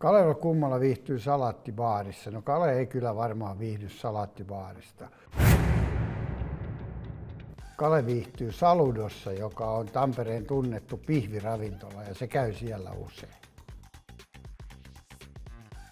Kaleva Kummala viihtyy salaattibaarissa. No Kale ei kyllä varmaan viihdy salaattibaarista. Kale viihtyy Saludossa, joka on Tampereen tunnettu pihviravintola ja se käy siellä usein.